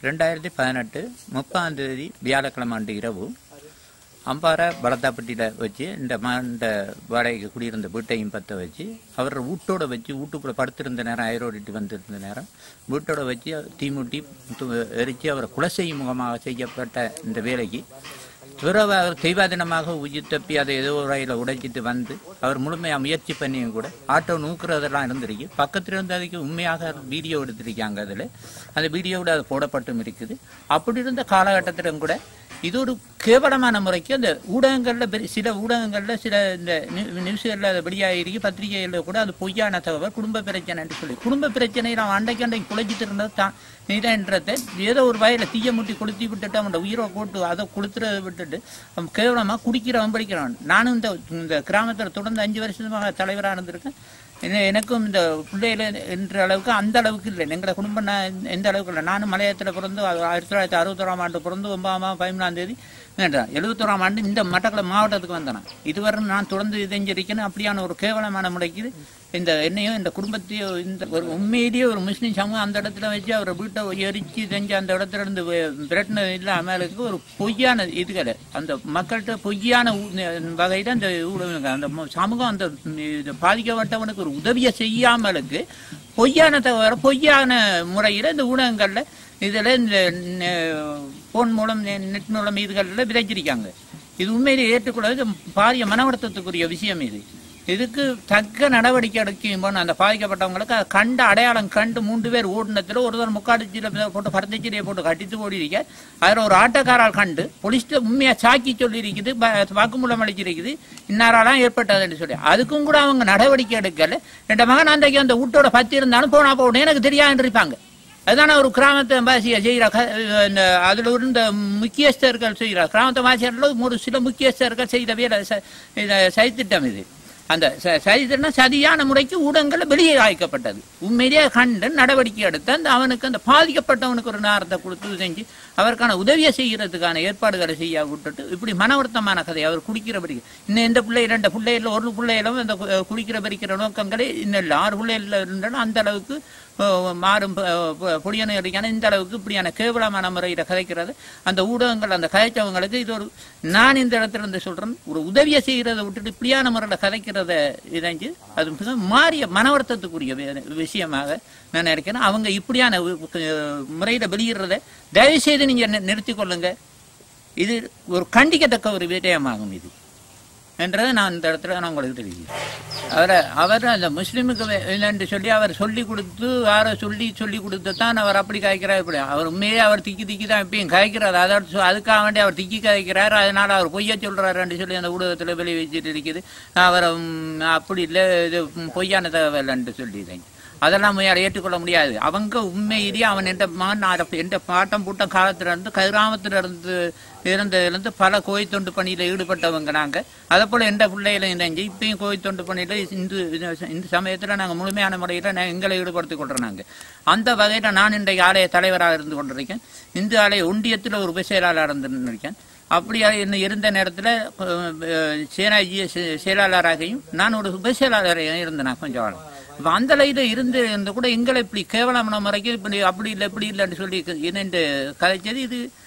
2018 30ஆம் தேதி வியாழக்கிழமை அன்று இரவு அம்பாறை பலத்தாப்பட்டியில் வச்சு இந்த வாடகைக்கு குடியிருந்த வீட்டையும் பற்ற வச்சு அவர் வீட்டோட வச்சு வீட்டுக்குள்ளே படுத்திருந்த நேரம் ஐரோடிட்டு வந்திருந்த நேரம் வீட்டோட வச்சு தீமூட்டி எரித்து அவரை கொலை செய்யும் முகமாக செய்யப்பட்ட இந்த வேலைக்கு துறவாக தெய்வாதீனமாக உயிர் தப்பி அதை ஏதோ ஒரு வகையில் உடைச்சிட்டு வந்து அவர் முழுமையாக முயற்சி பண்ணியும் கூட ஆட்டோ நூக்குறதெல்லாம் இருந்திருக்கு. பக்கத்தில் இருந்து அதுக்கு உண்மையாக வீடியோ எடுத்திருக்காங்க. அதில் அந்த வீடியோவோட அது போடப்பட்டும் இருக்குது. அப்படி இருந்த காலகட்டத்திலும் கூட இது ஒரு கேவலமான முறைக்கு அந்த ஊடகங்களில் சில ஊடகங்களில் சில இந்த நியூஸ்களில் அதை வெளியாகிருக்கு. பத்திரிகைகளில் கூட அது பொய்யான தகவல் குடும்ப பிரச்சனைன்னு சொல்லி குடும்ப பிரச்சனையில் அவன் அண்டைக்கு குலைச்சிட்டு இருந்தது தான் நிலைன்றதை ஏதோ ஒரு வயலில் தீய முட்டி கொளுத்தி விட்டுட்டு அவன் உயிரை போட்டு அதை கொளுத்துறதை விட்டுட்டு அவன் கேவலமாக குடிக்கிறவன் படிக்கிறான். நானும் இந்த கிராமத்தில் தொடர்ந்து 5 வருஷமாக தலைவராக இருந்திருக்கேன். எனக்கும் இந்த பிள்ளையில என்ற அளவுக்கு அந்த அளவுக்கு இல்லை. எங்களை குடும்பம் எந்த அளவுக்கு இல்லை. நானும் மலையத்தில் பிறந்து 1961ஆம் ஆண்டு பிறந்து 9ஆம் மாதம் 15ஆம் தேதி 71ஆம் ஆண்டு இந்த மட்டக்களப்பு மாவட்டத்துக்கு வந்தேன். இதுவரை நான் தொடர்ந்து செஞ்சிருக்கேன்னு அப்படியான ஒரு கேவலமான முறைக்கு இந்த என்னையும் இந்த குடும்பத்தையும் இந்த ஒரு உண்மையிலேயே ஒரு முஸ்லீம் சமூகம் அந்த இடத்துல வச்சு அவரை வீட்டை எரிச்சு செஞ்சு அந்த இடத்துல இருந்து விரட்டின இல்லாமலுக்கு ஒரு பொய்யான இதுகளை அந்த மக்கள்கிட்ட பொய்யான வகையில் அந்த அந்த சமூகம் அந்த பாதிக்கப்பட்டவனுக்கு ஒரு உதவியை செய்யாமலுக்கு பொய்யான தவிர பொய்யான முறையில் இந்த ஊடகங்களில் இதில் இந்த போன் மூலம் நெட் மூலம் இதுகளில் விதைச்சிருக்காங்க. இது உண்மையிலே ஏற்றுக்கொள்வது பாரிய மனவருத்தத்துக்குரிய விஷயம். இதுக்கு தக்க நடவடிக்கை எடுக்கும் போன அந்த பாதிக்கப்பட்டவங்களுக்கு கண்ட அடையாளம் கண்டு 3 பேர் ஓடினத்தில் ஒருத்தர் முக்காடிச்சியில் போட்டு பருத்திச்சிலையை போட்டு கட்டித்து ஓடி இருக்க. அதில் ஒரு ஆட்டோக்காரால் கண்டு போலீஸ்ல உண்மையாக சாக்கி சொல்லி இருக்குது, வாக்குமூலம் அளிச்சிருக்குது, இன்னாரெல்லாம் ஏற்பட்டதுன்னு சொல்லி அதுக்கும் கூட அவங்க நடவடிக்கை எடுக்கல. 2 மகன் அன்றைக்கு அந்த வீட்டோட பத்தி இருந்தாலும் போனா போகணும் எனக்கு தெரியாது இருப்பாங்க. அதுதானே ஒரு கிராமத்தை வாசியை செய்கிற அதில் இருந்த முக்கியஸ்தர்கள் செய்கிறார். கிராமத்தை வாசியர்கள் ஒரு சில முக்கியஸ்தர்கள் செய்த வேலை சதித்திட்டம் இது. அந்த சரித்திரம்னா சரியான முறைக்கு ஊடகங்களில் வெளியே ஆய்க்கப்பட்டது. உண்மையிலேயே கண்டு நடவடிக்கை எடுத்து அந்த அவனுக்கு அந்த பாதிக்கப்பட்டவனுக்கு ஒரு நேரத்தை கொடுத்து செஞ்சு அவருக்கான உதவியை செய்கிறதுக்கான ஏற்பாடுகளை செய்ய விட்டுட்டு இப்படி மனவருத்தமான கதை அவர் குடிக்கிறபடி இன்னும் எந்த பிள்ளை 2 பிள்ளைகளில் ஒரு பிள்ளையிலும் இந்த குடிக்கிற பறிக்கிற நோக்கங்களே இன்னும் இல்லை. 6 பிள்ளைகளில் இருந்தாலும் அந்த அளவுக்கு மாறும் பொடியான அடிக்கான இந்த அளவுக்கு இப்படியான கேவலமான முறையில் கதைக்கிறது அந்த ஊடகங்கள் அந்த கதைச்சவங்களுக்கு இது ஒரு நான் இந்த இடத்துல இருந்து சொல்றேன் ஒரு உதவியை செய்கிறத விட்டுட்டு இப்படியான முறையில் கதைக்கிறத இணைஞ்சு அது மிக மாறிய மனவருத்தத்துக்குரிய விஷயமாக நான் நினைக்கிறேன். அவங்க இப்படியான முறையில் வெளியிடுறத தயவு செய்து நீங்க நிறுத்தி கொள்ளுங்க. இது ஒரு கண்டிக்கத்தக்க ஒரு விடயமாகும் இது என்றதை நான் இந்த இடத்துல நான் உங்களுக்கு தெரிவிக்கிறேன். அவர் அந்த முஸ்லீமுக்கு இல்லைன்னு சொல்லி அவர் சொல்லி கொடுத்து யாரை சொல்லி கொடுத்து தான் அவர் அப்படி காய்க்கிறார். இப்படி அவர் உண்மையே அவர் திக்கி தான் இப்பயும் காய்க்கிறார். அதுக்காக வேண்டி அவர் திக்கி காய்க்கிறார். அதனால அவர் பொய்யா சொல்றாருன்னு சொல்லி அந்த ஊடகத்தில் வெளியே வச்சுட்டு இருக்குது. அவர் அப்படி இல்லை இது பொய்யான தகவல்ன்ட்டு சொல்லி அதெல்லாம் ஏற்றுக்கொள்ள முடியாது. அவங்க உண்மையிலேயே அவன் எந்த பாட்டம் பூட்டம் காலத்திலிருந்து கிராமத்திலிருந்து இருந்ததுலேருந்து பல கோயில் தொண்டு பணியில் ஈடுபட்டவங்க நாங்கள். அதை போல் எந்த பிள்ளைகளை இணைஞ்சு இப்பயும் கோயில் தொண்டு பணியில் இந்த சமயத்தில் நாங்கள் முழுமையான முறையில் எங்களை ஈடுபடுத்திக் கொள்கிறோம். நாங்கள் அந்த வகையில் நான் இன்றைக்கு ஆலய தலைவராக இருந்து கொண்டிருக்கேன். இந்து ஆலய ஒன்றியத்தில் ஒரு உபசெயலாளராக இருந்திருக்கேன். அப்படி இருந்த நேரத்தில் சேனாஜி செயலாளராகையும் நான் ஒரு உபசெயலாளராக இருந்தேன் கொஞ்சம் ஆள். இப்போ அந்த இதில் இருந்து கூட எங்களை இப்படி கேவலமான முறைக்கு இப்படி அப்படி இல்லை இப்படி இல்லைன்னு சொல்லி இணைந்து கதைச்சது இது